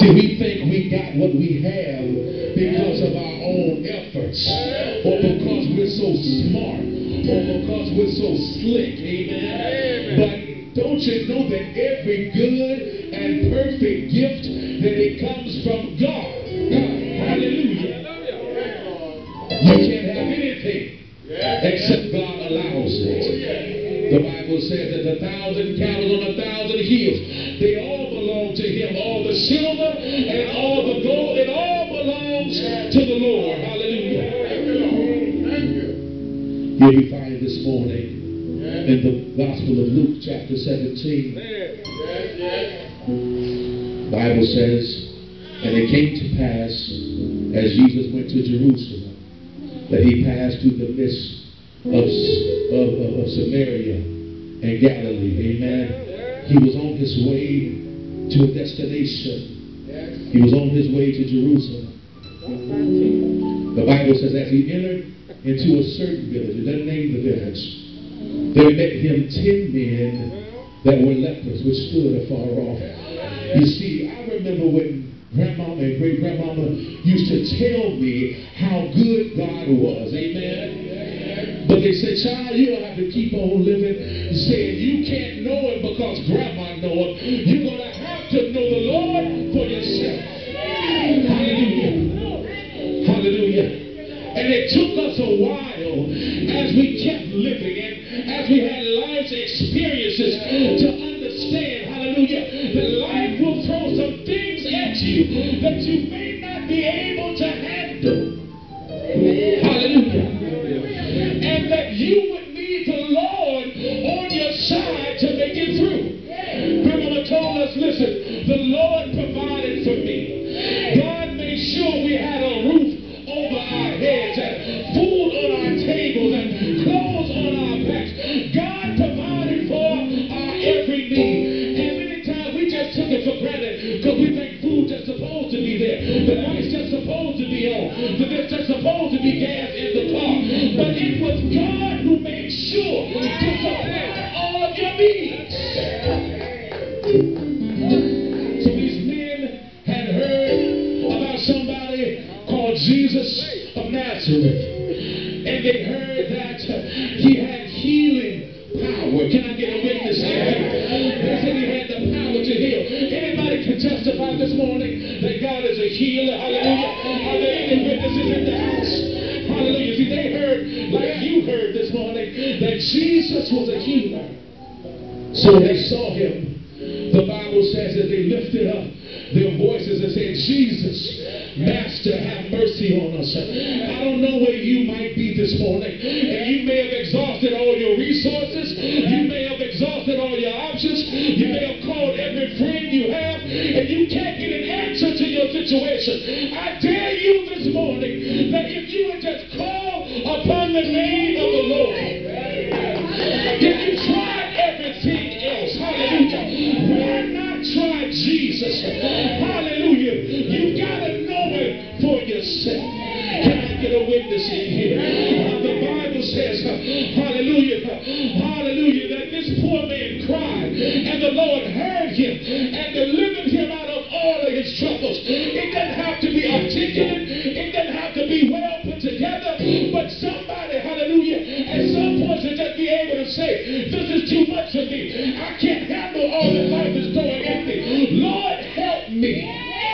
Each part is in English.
See, we think we got what we have because of our own efforts, or because we're so smart, or because we're so slick. Amen. But don't you know that every good and perfect gift, that it comes from God? Hallelujah. You can't have anything except God allows it. The Bible says that 1,000 cattle on 1,000 hills, they all belong to Him. All the silver and all the gold, it all belongs to the Lord. Hallelujah. Here we find this morning in the Gospel of Luke chapter 17. The Bible says, and it came to pass as Jesus went to Jerusalem, that He passed through the midst of Samaria and Galilee. Amen. He was on His way to a destination. He was on His way to Jerusalem. The Bible says as He entered into a certain village, it doesn't name the village, there met Him 10 men that were lepers, which stood afar off. You see, I remember when Grandmama and great-grandmama used to tell me how good God was. Amen. But they said, child, you don't have to keep on living saying you can't know Him because Grandma know Him. You're going to have to know the Lord for yourself. Hallelujah. Hallelujah. And it took us a while as we kept living and as we had life's experiences to understand, hallelujah, that life will throw some things at you that you may not be able to handle. Hallelujah. And that you would need the Lord on your side to make it through. Grandma told us, listen, the Lord provided for me. God made sure we had a roof over our heads and food on our tables and clothes on our backs. God provided for our every need. And many times we just took it for granted because we think food just supposed to be there. The lights just supposed to be on. There's just supposed to be gas in the car. But it was God who made sure to supply all of your needs. So these men had heard about somebody called Jesus of Nazareth. And they heard that He had healing power. Can I get a witness here? They said He had the power to heal. Anybody can testify this morning that God is a healer? Hallelujah. Are there any witnesses in the house? Hallelujah. See, they heard, like you heard this morning, that Jesus was a healer. So they saw Him. The Bible says that they lifted up their voices and said, Jesus, Master, have mercy on us. I don't know where you might be this morning. And you may have exhausted all your resources. You may have exhausted all your options. You may have called every friend you have. And you can't get an answer to your situation. I dare you this morning that if you would just call upon the name of the Lord. If you tried everything else, hallelujah, why not try Jesus? Hallelujah. You got to know Him for yourself. Can I get a witness in here? The Bible says, hallelujah, hallelujah, that this poor man cried and the Lord heard him and delivered him out of all of his troubles. It doesn't have to be articulate. It doesn't have to be well put together. But somebody, hallelujah, at some point should just be able to say, this is too much of me. I can't handle all that life is throwing at me. Lord, help me.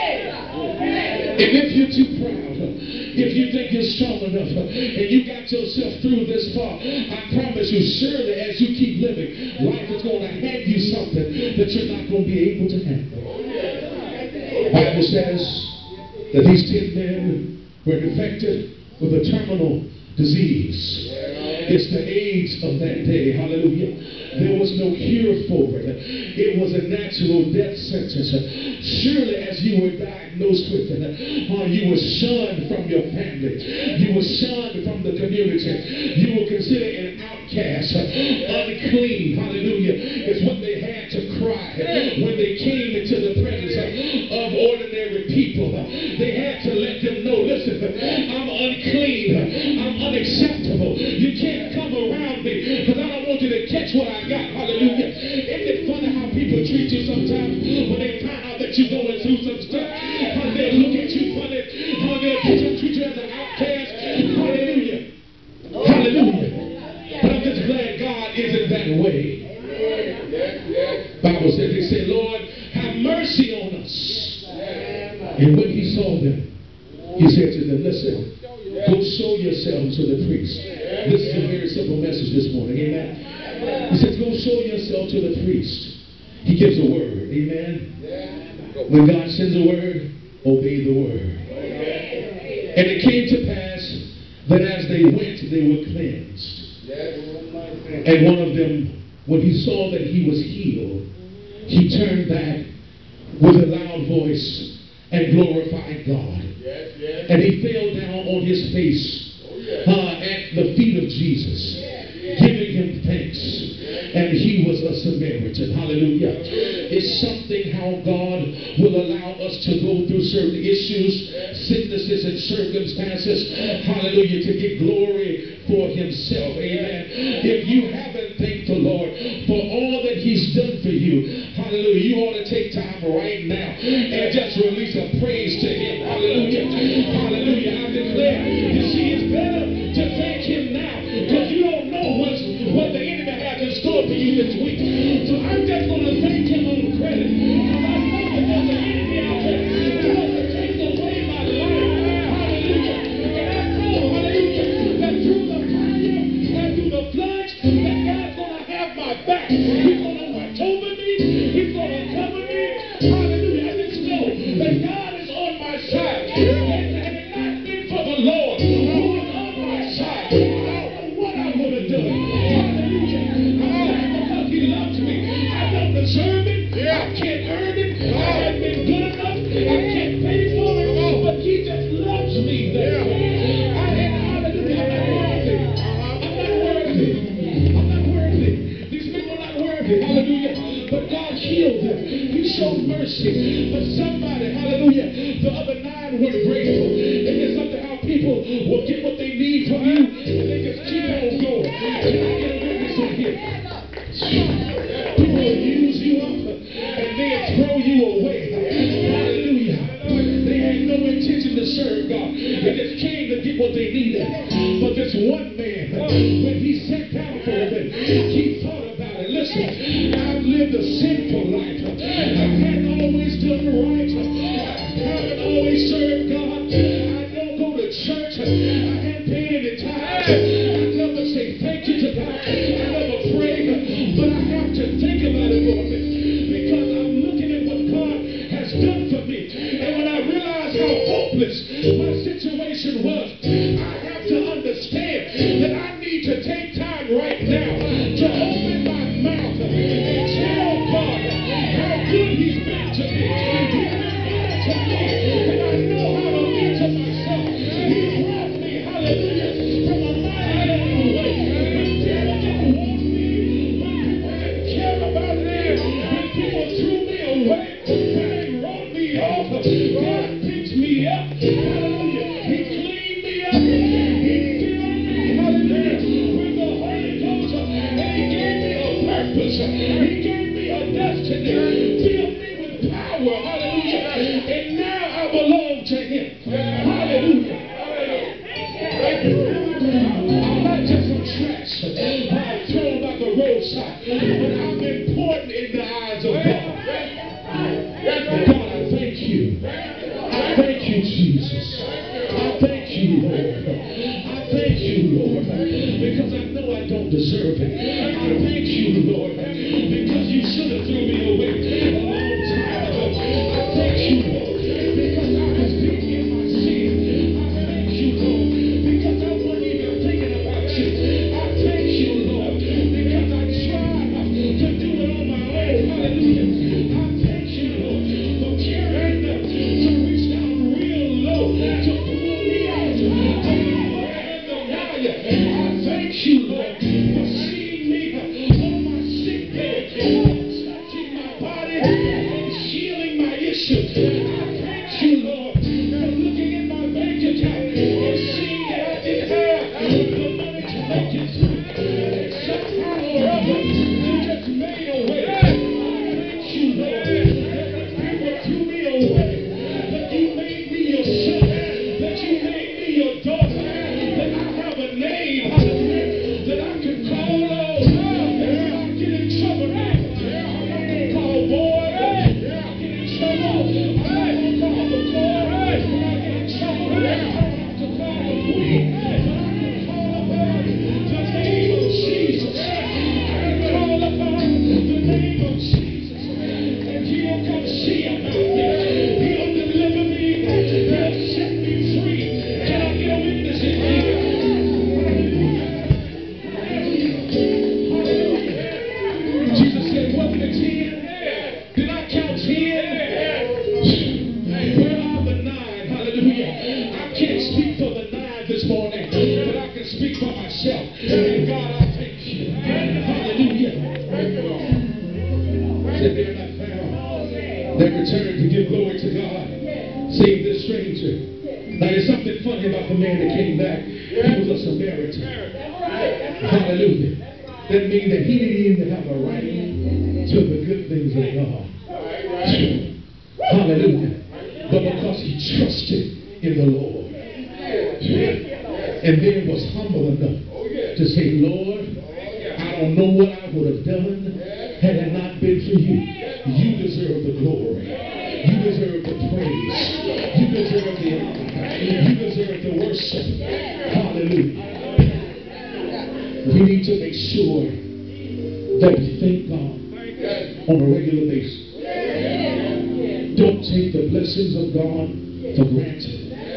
And if you're too proud, if you think you're strong enough, and you got yourself through this far, I promise you, surely as you keep living, life is going to hand you something that you're not going to be able to handle. The Bible says that these 10 men were infected with a terminal disease. It's the AIDS of that day. Hallelujah. There was no cure for it. It was a natural death sentence. Surely as you were diagnosed with it, you were shunned from your family. You were shunned from the community. You were considered an outcast, unclean. Hallelujah. It's what they had to cry when they came into the presence of ordinary people. They had to let them know, listen, I'm unclean. I'm unacceptable. You can't come around me because I don't want you to catch what I got. Hallelujah. Isn't it funny how people treat you sometimes when they find out that you're going through some stuff? And when he saw them, he said to them, listen, go show yourselves to the priest. This is a very simple message this morning. Amen. He says, go show yourself to the priest. He gives a word. Amen. When God sends a word, obey the word. And it came to pass that as they went, they were cleansed. And one of them, when he saw that he was healed, he turned back with a loud voice and glorified God. And he fell down on his face at the feet of Jesus, giving him thanks. And he was a Samaritan. Hallelujah. It's something how God will allow us to go through certain issues, sicknesses, and circumstances. Hallelujah. To get glory for himself. Amen. If you haven't thanked the Lord for all that he's done for you, hallelujah, you ought to take time right now and just release a praise to him. Hallelujah. Hallelujah. I declare, you see, it's better to thank him now because you don't know what the enemy has in store for you this week. So I'm just going to thank him on credit. Because I know that there's an enemy out there who wants to take away my life. Hallelujah. And I know, hallelujah, that through the fire and through the floods, that God's going to have my back. He's going to watch over me. He's going to cover me. Hallelujah. I just know that God is on my side. And had it not been for the Lord who was on my side, I don't know what I would have done. Hallelujah. Because he loves me. I don't deserve it. I can't earn it. I haven't been good enough. I can't pay for it. But he just loves me. Hallelujah. I'm not worthy. I'm not worthy. These people are not worthy. Hallelujah. But God healed them. He showed mercy. But somebody, hallelujah, the other 9 were grateful. And it's something how people will get what they need from you and they just keep on going. Can I get a witness in here? People will use you up and then throw you away. Hallelujah. They had no intention to serve God. They just came to get what they needed. But this one man, when he sat down for a minute, he thought about it. Listen, I've lived a sinful life. I hadn't always done right. I haven't always served God. I don't go to church. I hadn't paid any tithes. I never say thank you to God. I never pray. But I have to think about it for a minute. Because I'm looking at what God has done for me. And when I realize how hopeless my situation was, I have to understand that I need to take time right now to open my mouth and tell God how good he's been to me. He's been good to me. And I know how to live to myself. He brought me, hallelujah, from a mighty long way. When people didn't want me, when people didn't care about me, when people threw me away, when they wrote me off, God picked me up. Hallelujah. He cleaned me up. He filled me, hallelujah, with the Holy Ghost. And he gave me a purpose. He gave me a destiny. Filled me with power. Hallelujah. And now I belong to him. Hallelujah. I'm not just some trash thrown by the roadside, but I'm important in the eyes of God. God, I thank you. I thank you, Jesus. I thank you, Lord. I thank you, Lord, because I know I don't deserve it. I thank you, Lord, because you should have thrown me away a long time ago. I thank you, Lord, because I was being in my sin. I thank you, Lord, because I wasn't even thinking about you. I thank you, Lord, because I tried to do it on my own. Hallelujah. I thank you, Lord, for caring to reach down real low to pull me out of the fire and the fire. I thank you, Lord, for seeing me preacher. Now, there's something funny about the man that came back. He was a Samaritan. Hallelujah. That means that he didn't even have a right to the good things of God. Hallelujah. But because he trusted in the Lord. And then was humble enough to say, Lord, I don't know what I would have done had it not been for you. You deserve the glory. You deserve the praise. You deserve the honor. You deserve the worship. Hallelujah. We need to make sure that we thank God on a regular basis. Don't take the blessings of God for granted.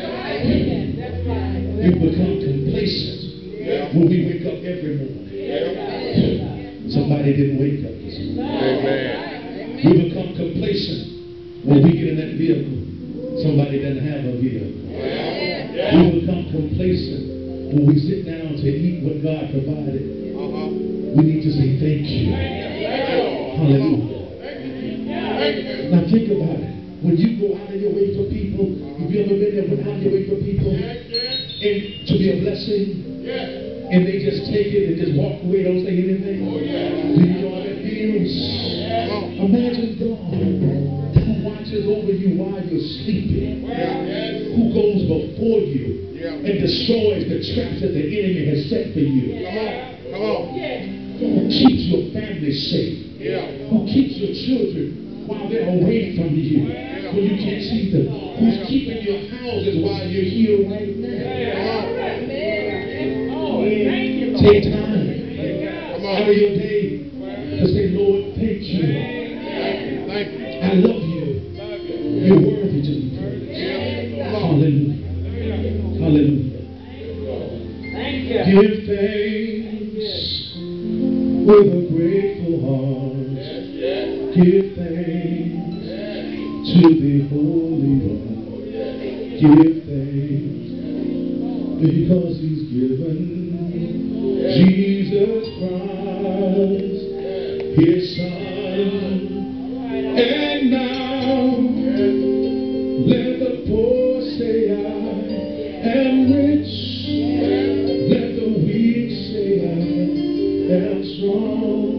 You become complacent when we wake up every morning. Somebody didn't wake up this morning. We become complacent when we get in that vehicle. Somebody doesn't have a vehicle. We become complacent when we sit down to eat what God provided. We need to say thank you. Hallelujah. Now think about it. When you go out of your way for people, have you ever been there, went out of your way for people and to be a blessing? And they just take it and just walk away, don't say anything? Do you know how that feels? Imagine God who watches over you while you're sleeping, who goes before you and destroys the traps that the enemy has set for you. Who keeps your family safe, who keeps your children while they're away from you, when you can't see them, who's keeping your houses while you're here right now. Take time out of your day to say, Lord, thank you. I love you. You're worthy to be praised. Hallelujah. Hallelujah. Give thanks with a grateful heart. Give thanks to the Holy One. Give thanks because He's given Jesus Christ, His Son. And now let the poor say I am rich. Let the weak say I am strong.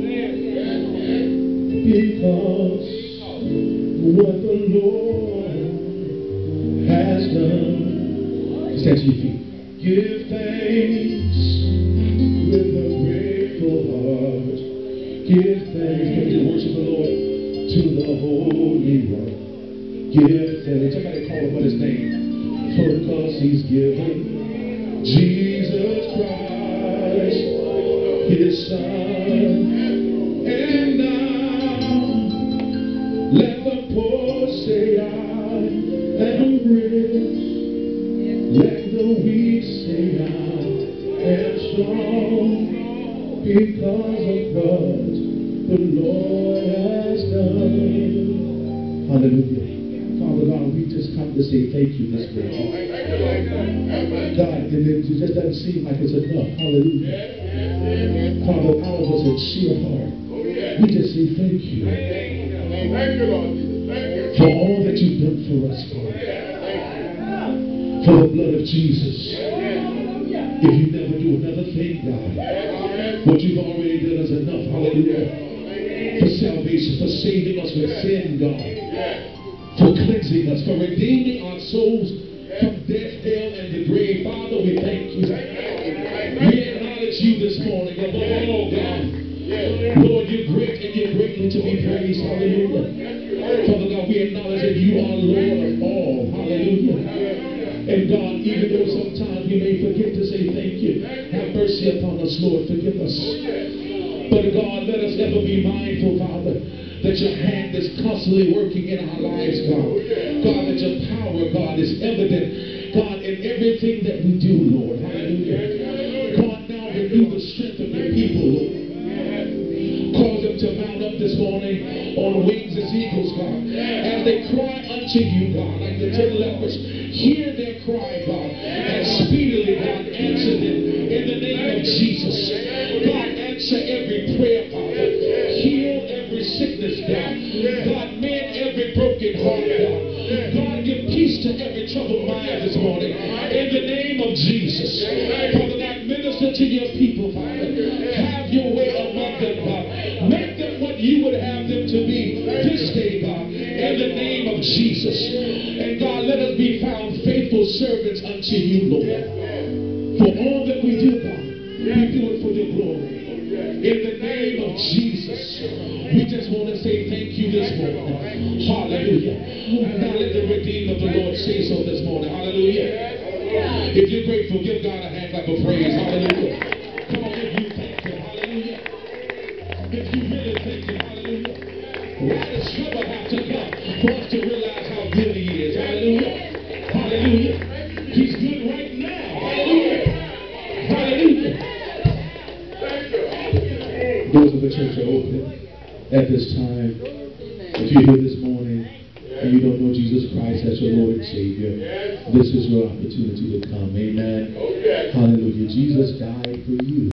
Because what the Lord has done. Stand to your feet. Give thanks with a grateful heart. Give thanks. Can you worship the Lord? To the Holy One. Give thanks. Somebody call him what his name. For because He's given Jesus Christ, His Son. And let the poor say I am rich. Let the weak say I am strong. Because of what the Lord has done. Hallelujah. Father God, we just come to say thank you this morning. God, and it just doesn't seem like it's enough. Hallelujah. Father, out of us a sheer heart, we just say thank you. For all that you've done for us, Father. For the blood of Jesus. If you never do another thing, God, what you've already done is enough. Hallelujah. For salvation, for saving us from sin, God. For cleansing us, for redeeming our souls from death, hell, and the grave. Father, we thank you. We acknowledge you this morning above all, God. Lord, you're great and you're greatly to be praised. Hallelujah. Father God, we acknowledge that you are Lord of all. Hallelujah. And God, even though sometimes we may forget to say thank you, have mercy upon us, Lord. Forgive us. But God, let us ever be mindful, Father, that your hand is constantly working in our lives, God. God, that your power, God, is evident, God, in everything that we do, Lord. Hallelujah. God, now renew the strength of your people, Lord. Cause them to mount up this morning on wings as eagles, God. As they cry unto you, God, like the 10 lepers. Hear their cry, God, and speedily, God, answer them in the name of Jesus. God, answer every prayer, Father. Heal every sickness, God. God, mend every broken heart, God. God, give peace to every troubled mind this morning. In the name of Jesus. Father God, minister to your people, Father. Have your way among them, God. Make them what you would have them to be this day, God. In the name of Jesus. And God, let us be found faithful servants unto you, Lord. For all that we do, God, we do it for your glory. In the name of Jesus, we just want to say thank you this morning. Hallelujah. Now let the redeemed of the Lord say so this morning. Hallelujah. If you're grateful, give God a hand clap of praise. Hallelujah. Come on, if you thank him. Hallelujah. If you really thank him. Hallelujah. Why does trouble have to come for us to realize how good he is? Hallelujah. Hallelujah. He's good right now. Hallelujah. Hallelujah. Doors of the church are open at this time. If you're here this morning and you don't know Jesus Christ as your Lord and Savior, this is your opportunity to come. Amen. Hallelujah. Jesus died for you.